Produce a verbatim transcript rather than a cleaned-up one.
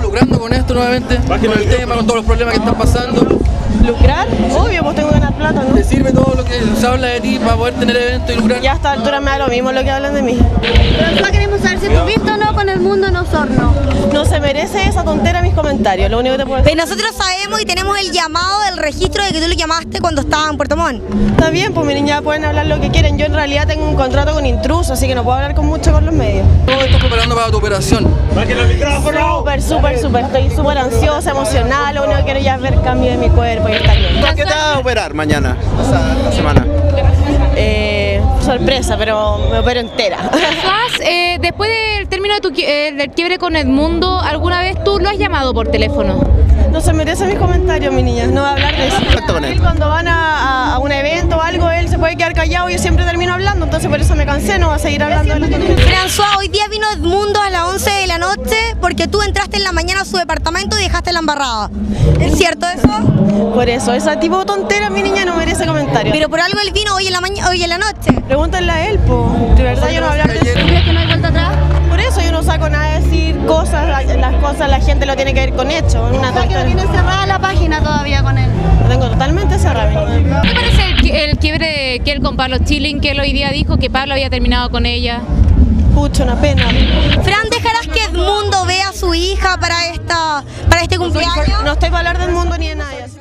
lucrando con esto nuevamente? Con el tema, con todos los problemas que están pasando. ¿Lucrar? Obvio, pues tengo que ganar plata, ¿no? ¿Te sirve todo lo que se habla de ti para poder tener eventos y lucrar? Ya a esta altura me da lo mismo lo que hablan de mí. Pero queremos saber si tú viste o no con el mundo en Osorno. No se merece esa tontera mis comentarios, lo único que te puedo decir. Pero nosotros sabemos y tenemos el llamado del registro de que tú lo llamaste cuando estaba en Puerto Montt. Está bien, pues mi niña pueden hablar lo que quieren. Yo en realidad tengo un contrato con Intruso, así que no puedo hablar con mucho con los medios. ¿Cómo estás preparando para tu operación? Súper, súper, súper. Estoy súper ansiosa, emocionada. Lo único que quiero ya es ver cambio de mi cuerpo y estar bien. ¿Por qué te vas a operar mañana, esta semana? Eh, sorpresa, pero me opero entera. Suaz, eh, después del término de tu, eh, del quiebre con Edmundo, ¿alguna vez tú lo has llamado por teléfono? No se merece mis comentarios, mi niña, no va a hablar de eso. Con él. Él cuando van a, a, a un evento o algo, él se puede quedar callado y yo siempre termino hablando, entonces por eso me cansé, no va a seguir hablando de la tontería. François, hoy día vino Edmundo a las once de la noche porque tú entraste en la mañana a su departamento y dejaste la embarrada. ¿Es cierto eso? Por eso, ese tipo de tonteras, mi niña, no merece comentarios. Pero por algo él vino hoy en la mañana, hoy en la noche. Pregúntenle a él, po. De verdad yo no voy a hablar de eso. ¿Tú crees que no hay vuelta atrás? Por eso yo no saco nada de decir cosas, la- las cosas la gente lo tiene que ver con hechos, una O sea, que no tontería. tienes cerrada la página todavía con él. Lo tengo totalmente cerrada, mi niña. ¿Qué te parece el, qui- el quiebre de Kiel con Pablo Chilling, que él hoy día dijo que Pablo había terminado con ella? Pucha, una pena. Fran, ¿dejarás que Edmundo vea a su hija para, esta, para este cumpleaños? No estoy para hablar del mundo ni de nadie.